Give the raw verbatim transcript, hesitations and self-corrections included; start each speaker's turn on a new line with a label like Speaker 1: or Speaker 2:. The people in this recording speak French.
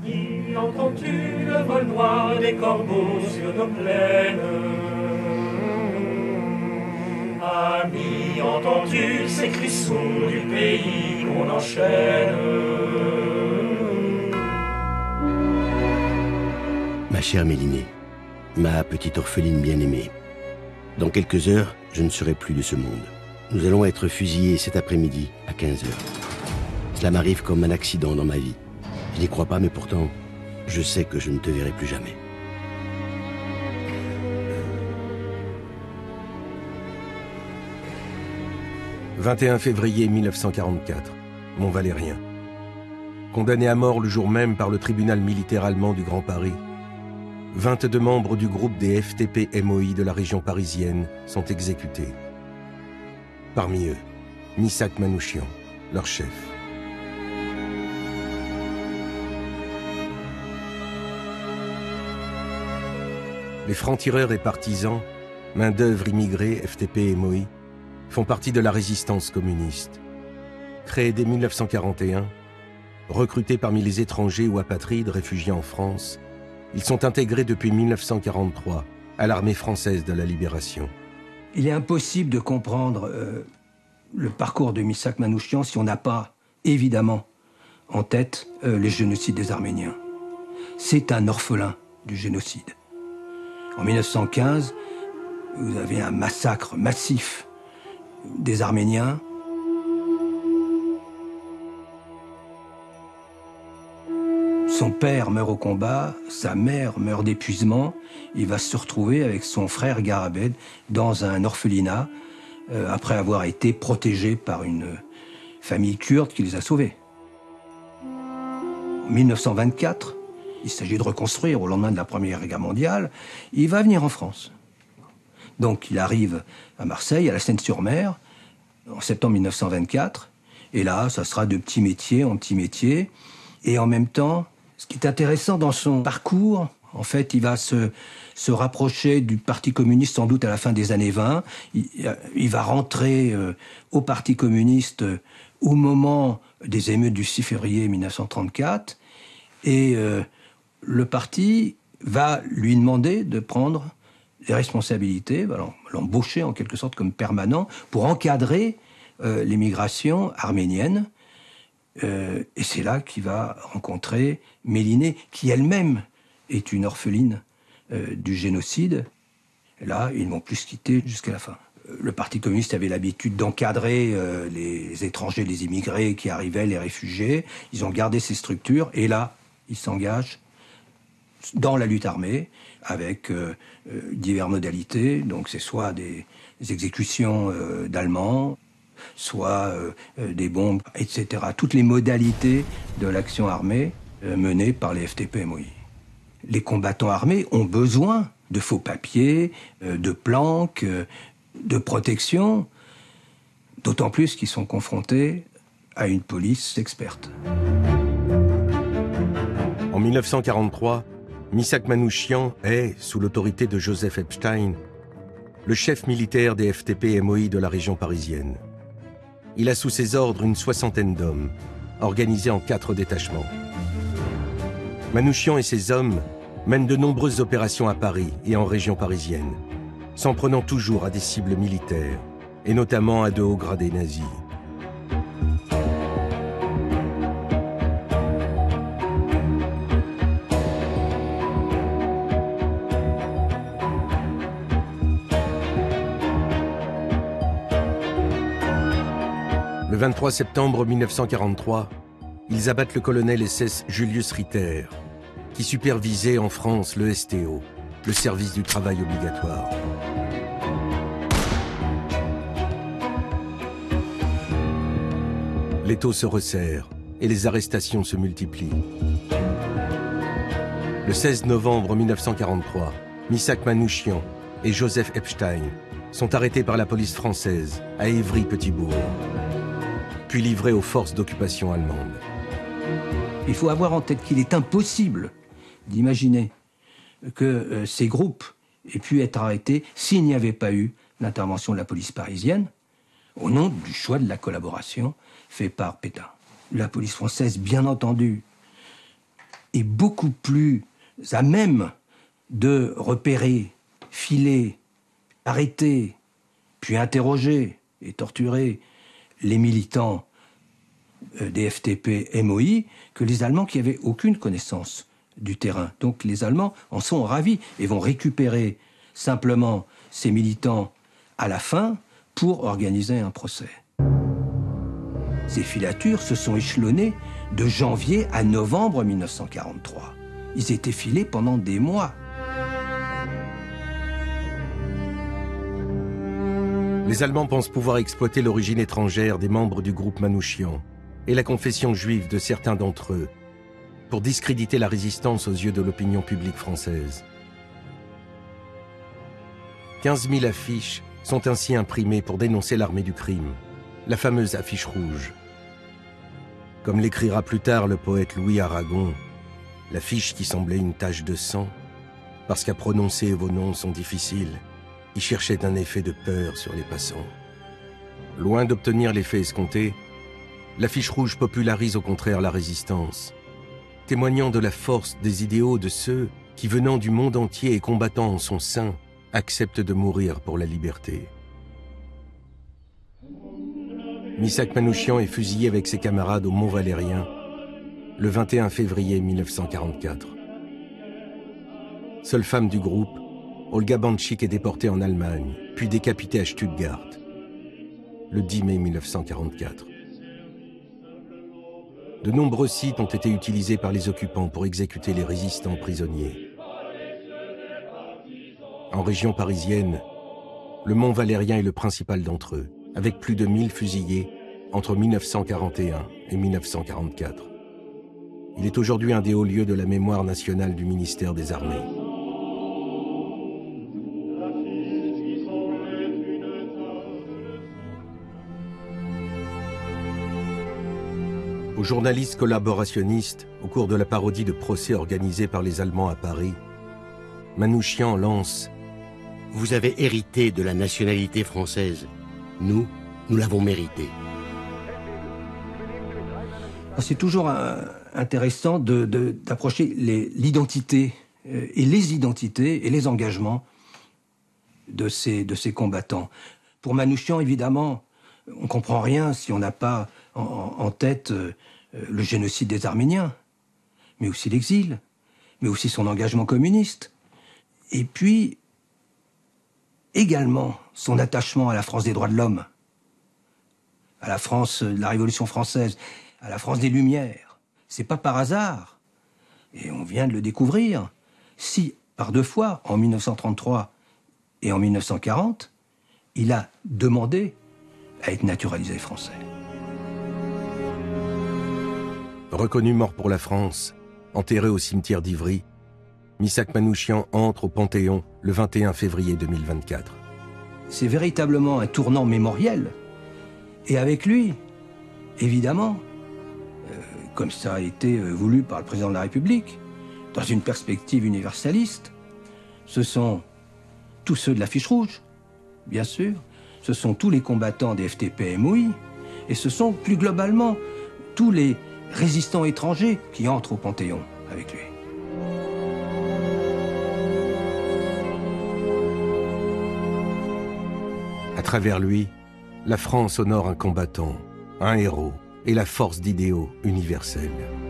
Speaker 1: Entends-tu le vol noir des corbeaux sur nos plaines? Ami, entends-tu ces cris sourds du pays qu'on enchaîne?
Speaker 2: Ma chère Mélinée, ma petite orpheline bien-aimée, dans quelques heures, je ne serai plus de ce monde. Nous allons être fusillés cet après-midi à quinze heures. Cela m'arrive comme un accident dans ma vie. Je n'y crois pas, mais pourtant, je sais que je ne te verrai plus jamais.
Speaker 3: vingt et un février mille neuf cent quarante-quatre, mon Valérien. Condamné à mort le jour même par le tribunal militaire allemand du Grand Paris, vingt-deux membres du groupe des F T P M O I de la région parisienne sont exécutés. Parmi eux, Missak Manouchian, leur chef. Les francs-tireurs et partisans, main-d'œuvre immigrée, F T P M O I, font partie de la résistance communiste. Créés dès mille neuf cent quarante et un, recrutés parmi les étrangers ou apatrides réfugiés en France, ils sont intégrés depuis mille neuf cent quarante-trois à l'armée française de la Libération.
Speaker 4: Il est impossible de comprendre euh, le parcours de Missak Manouchian si on n'a pas, évidemment, en tête euh, les génocides des Arméniens. C'est un orphelin du génocide. En mille neuf cent quinze, vous avez un massacre massif des Arméniens. Son père meurt au combat, sa mère meurt d'épuisement. Il va se retrouver avec son frère Garabed dans un orphelinat euh, après avoir été protégé par une famille kurde qui les a sauvés. En mille neuf cent vingt-quatre, il s'agit de reconstruire au lendemain de la Première Guerre mondiale. Il va venir en France. Donc il arrive à Marseille, à la Seine-sur-Mer, en septembre mille neuf cent vingt-quatre. Et là, ça sera de petit métier en petit métier. Et en même temps, ce qui est intéressant dans son parcours, en fait, il va se, se rapprocher du Parti communiste sans doute à la fin des années vingt. Il, il va rentrer euh, au Parti communiste euh, au moment des émeutes du six février mille neuf cent trente-quatre. Et euh, le parti va lui demander de prendre les responsabilités, va l'embaucher en quelque sorte comme permanent pour encadrer euh, l'immigration arménienne. Euh, et c'est là qu'il va rencontrer Mélinée, qui elle-même est une orpheline euh, du génocide. Et là, ils ne vont plus se quitter jusqu'à la fin. Le Parti communiste avait l'habitude d'encadrer euh, les étrangers, les immigrés qui arrivaient, les réfugiés. Ils ont gardé ces structures et là, ils s'engagent dans la lutte armée avec euh, euh, diverses modalités. Donc c'est soit des, des exécutions euh, d'Allemands, soit euh, euh, des bombes, et cetera. Toutes les modalités de l'action armée euh, menée par les F T P M O I. Les combattants armés ont besoin de faux papiers, euh, de planques, euh, de protection, d'autant plus qu'ils sont confrontés à une police experte.
Speaker 3: En mille neuf cent quarante-trois, Missak Manouchian est, sous l'autorité de Joseph Epstein, le chef militaire des F T P M O I de la région parisienne. Il a sous ses ordres une soixantaine d'hommes, organisés en quatre détachements. Manouchian et ses hommes mènent de nombreuses opérations à Paris et en région parisienne, s'en prenant toujours à des cibles militaires, et notamment à de hauts gradés nazis. Le vingt-trois septembre mille neuf cent quarante-trois, ils abattent le colonel S S Julius Ritter, qui supervisait en France le S T O, le service du travail obligatoire. L'étau se resserre et les arrestations se multiplient. Le seize novembre mille neuf cent quarante-trois, Missak Manouchian et Joseph Epstein sont arrêtés par la police française à Évry-Petit-Bourg, puis livrés aux forces d'occupation allemandes.
Speaker 4: Il faut avoir en tête qu'il est impossible d'imaginer que euh, ces groupes aient pu être arrêtés s'il n'y avait pas eu l'intervention de la police parisienne, au nom du choix de la collaboration fait par Pétain. La police française, bien entendu, est beaucoup plus à même de repérer, filer, arrêter, puis interroger et torturer les militants des F T P M O I que les Allemands qui n'avaient aucune connaissance du terrain. Donc les Allemands en sont ravis et vont récupérer simplement ces militants à la fin pour organiser un procès. Ces filatures se sont échelonnées de janvier à novembre mille neuf cent quarante-trois. Ils étaient filés pendant des mois.
Speaker 3: Les Allemands pensent pouvoir exploiter l'origine étrangère des membres du groupe Manouchian et la confession juive de certains d'entre eux pour discréditer la résistance aux yeux de l'opinion publique française. quinze mille affiches sont ainsi imprimées pour dénoncer l'armée du crime, la fameuse affiche rouge. Comme l'écrira plus tard le poète Louis Aragon, l'affiche qui semblait une tache de sang, parce qu'à prononcer vos noms sont difficiles, il cherchait un effet de peur sur les passants. Loin d'obtenir l'effet escompté, l'affiche rouge popularise au contraire la résistance, témoignant de la force des idéaux de ceux qui, venant du monde entier et combattant en son sein, acceptent de mourir pour la liberté. Missak Manouchian est fusillé avec ses camarades au Mont Valérien le vingt et un février mille neuf cent quarante-quatre. Seule femme du groupe, Olga Banchik est déportée en Allemagne, puis décapitée à Stuttgart le dix mai mille neuf cent quarante-quatre. De nombreux sites ont été utilisés par les occupants pour exécuter les résistants prisonniers. En région parisienne, le Mont Valérien est le principal d'entre eux, avec plus de mille fusillés entre mille neuf cent quarante et un et mille neuf cent quarante-quatre. Il est aujourd'hui un des hauts lieux de la mémoire nationale du ministère des Armées. Aux journalistes collaborationnistes, au cours de la parodie de procès organisé par les Allemands à Paris, Manouchian lance
Speaker 2: « Vous avez hérité de la nationalité française. Nous, nous l'avons méritée. »
Speaker 4: C'est toujours euh, intéressant de, de, d'approcher l'identité euh, et les identités et les engagements de ces, de ces combattants. Pour Manouchian, évidemment, on ne comprend rien si on n'a pas en, en tête euh, le génocide des Arméniens, mais aussi l'exil, mais aussi son engagement communiste. Et puis, également, son attachement à la France des droits de l'homme, à la France de la Révolution française, à la France des Lumières. C'est pas par hasard, et on vient de le découvrir, si, par deux fois, en mille neuf cent trente-trois et en mille neuf cent quarante, il a demandé à être naturalisé français.
Speaker 3: Reconnu mort pour la France, enterré au cimetière d'Ivry, Missak Manouchian entre au Panthéon le vingt et un février deux mille vingt-quatre.
Speaker 4: C'est véritablement un tournant mémoriel. Et avec lui, évidemment, euh, comme ça a été euh, voulu par le président de la République, dans une perspective universaliste, ce sont tous ceux de l'affiche rouge, bien sûr, ce sont tous les combattants des F T P M O I, et ce sont plus globalement tous les résistants étrangers qui entrent au Panthéon avec lui.
Speaker 3: À travers lui, la France honore un combattant, un héros et la force d'idéaux universels.